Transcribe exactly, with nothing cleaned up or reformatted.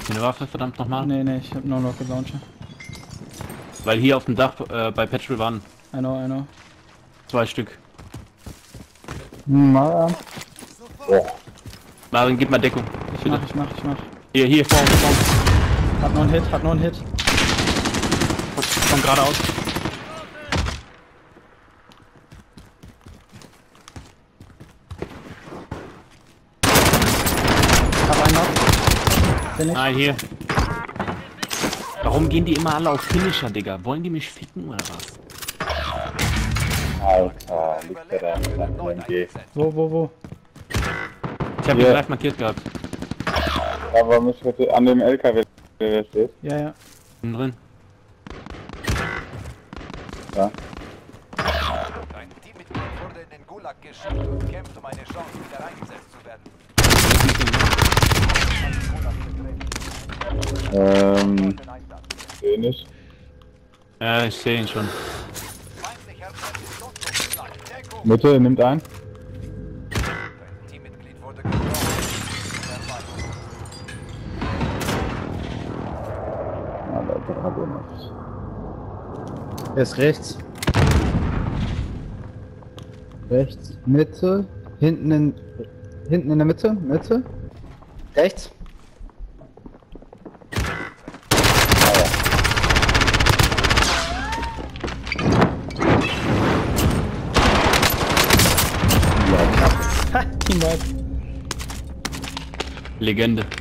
Eine Waffe, verdammt nochmal. Nee, nee, ich hab nur Rocket Launcher. Weil hier auf dem Dach äh, bei Petrol waren I know, I know. zwei Stück. Mal. Oh. Marvin, gib mal Deckung. Ich mach, ich mach, ich mach. Hier, hier, vor uns, vor uns. Hat noch einen Hit, hat noch einen Hit. Komm geradeaus. Hab einen noch. Bin ich. Ah, hier. Warum gehen die immer alle auf Finisher, Digga? Wollen die mich ficken oder was? Alter, liegt der da mit seinem U M G. Wo, wo, wo? Ich hab Hier. ihn gleich markiert gehabt. Aber mich bitte an dem L K W, der steht. Ja, ja. Innen drin. Ja. Ein Teammitglied wurde in den Gulag geschickt und kämpft um eine Chance, wieder reingesetzt zu werden. Ähm, seh nicht. Ja, ich sehe ihn schon. Feindlicher Präzisionsdruckschlag. Deckung. Mitte, nimmt ein. Ein Teammitglied wurde getroffen. Aber Bravo noch. Er ist rechts. Rechts, Mitte, hinten in, hinten in der Mitte, Mitte. Rechts. Ha, Teamwipe. Legende.